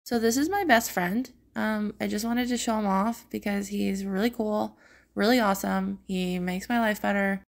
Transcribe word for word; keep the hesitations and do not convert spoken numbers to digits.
So this is my best friend. Um, I just wanted to show him off because he's really cool, really awesome. He makes my life better.